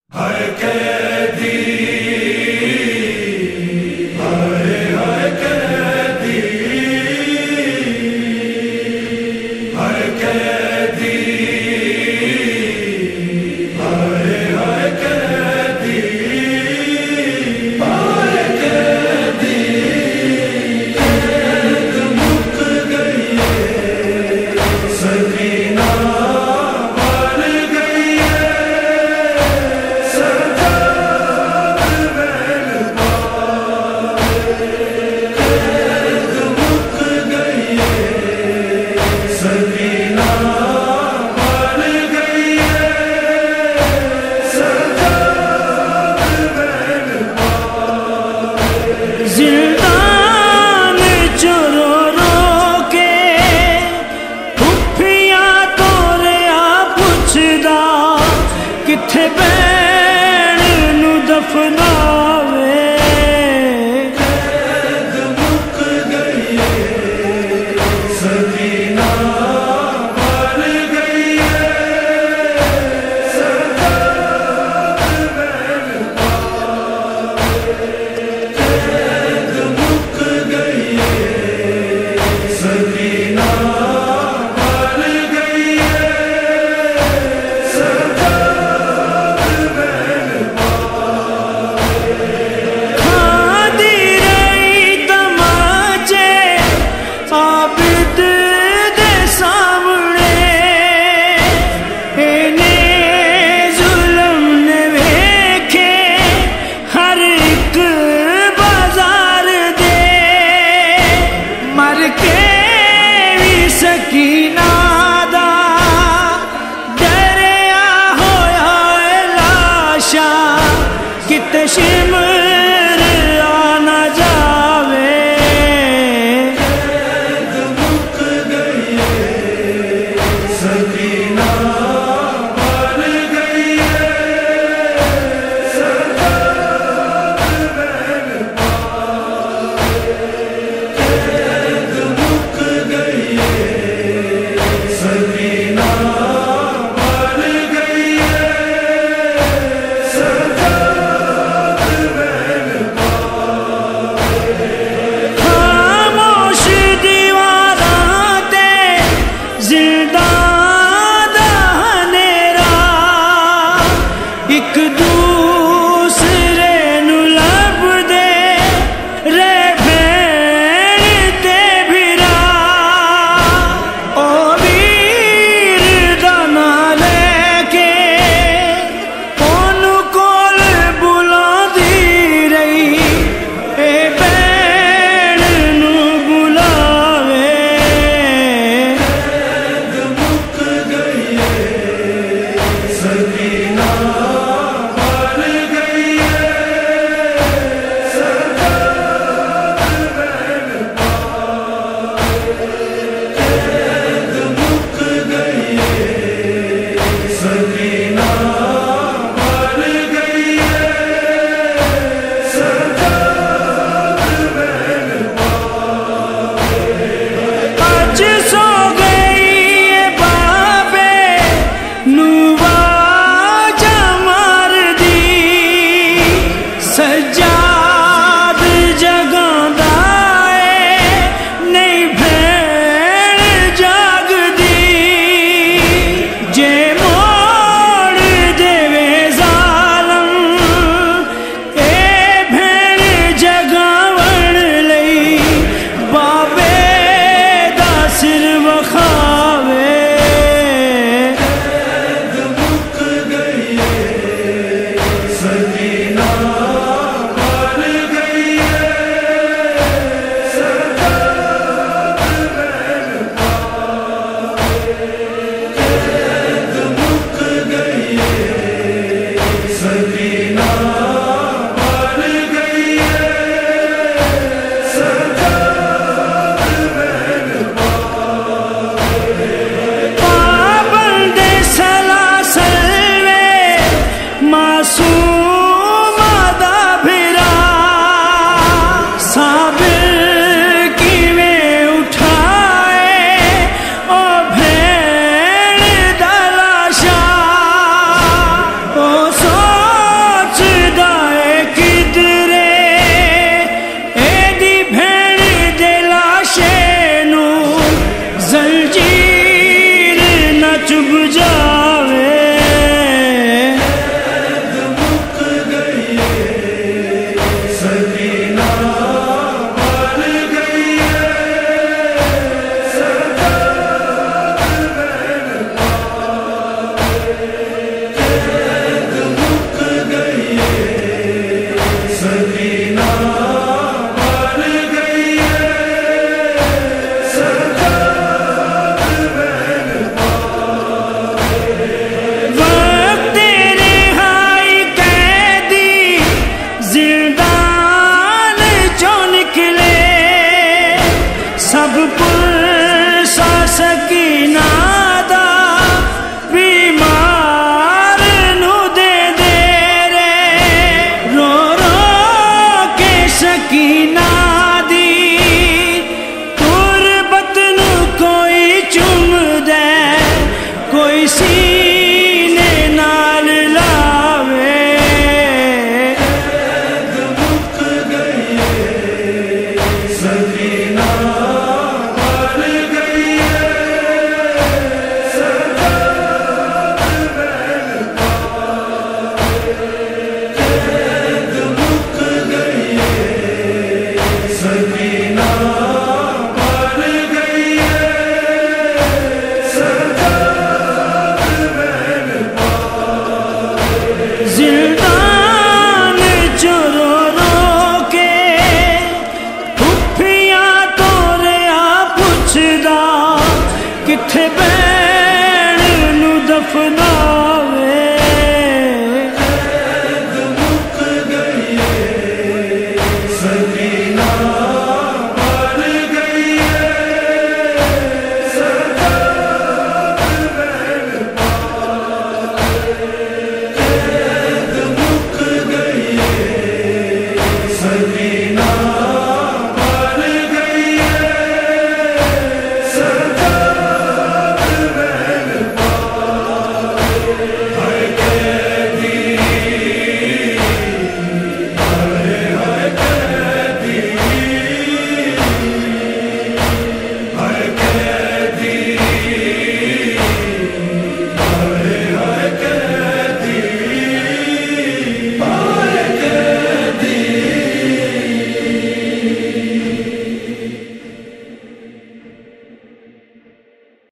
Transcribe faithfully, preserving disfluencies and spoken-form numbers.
ਕਿੱਥੇ ਭੈਣ ਨੂੰ ਦਫਨਾਵੇ ਕੈਦ ਮੁੱਕ ਗਈ ਏ ਸਦੀਨਾ ਬਣ ਗਈ ਏ ਸਰਦਾਰ ਬਣ ਪਾਵੇ ਕੈਦ ਮੁੱਕ ਗਈ ਏ ਸਦੀਨਾ سکینہ دا دریا ہویا اے لاشا کتے شمر آ نہ جاوے قید مک گئی ہے سکینہ بن گئی ہے سردار بن پاوے قید مک گئی ہے سکینہ بن گئی ہے سردار بن پاوے خاموش دیواراں تے زندہ دا ہنیرا ایک دوسرے نو لب دے رے بھین تے بھرا او ویر دا ناں لے کے اونوں کول بلاندی رہی اے بھین نوں بلاوے قید مک گئی ہے سکینہ سکی